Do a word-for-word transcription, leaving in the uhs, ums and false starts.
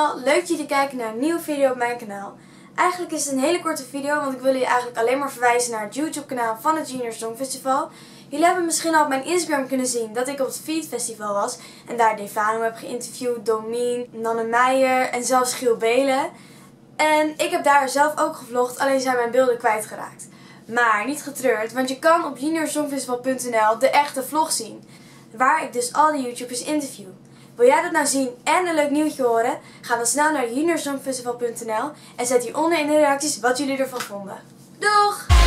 allemaal, leuk dat jullie kijken naar een nieuwe video op mijn kanaal. Eigenlijk is het een hele korte video, want ik wil jullie eigenlijk alleen maar verwijzen naar het YouTube kanaal van het Junior Songfestival. Jullie hebben misschien al op mijn Instagram kunnen zien dat ik op het Feed Festival was en daar Defano heb geïnterviewd, Domien, Nanne Meijer en zelfs Giel Belen. En ik heb daar zelf ook gevlogd, alleen zijn mijn beelden kwijtgeraakt. Maar niet getreurd, want je kan op junior songfestival punt n l de echte vlog zien, waar ik dus al die YouTubers interview. Wil jij dat nou zien en een leuk nieuwtje horen? Ga dan snel naar junior songfestival punt n l en zet hieronder in de reacties wat jullie ervan vonden. Doeg!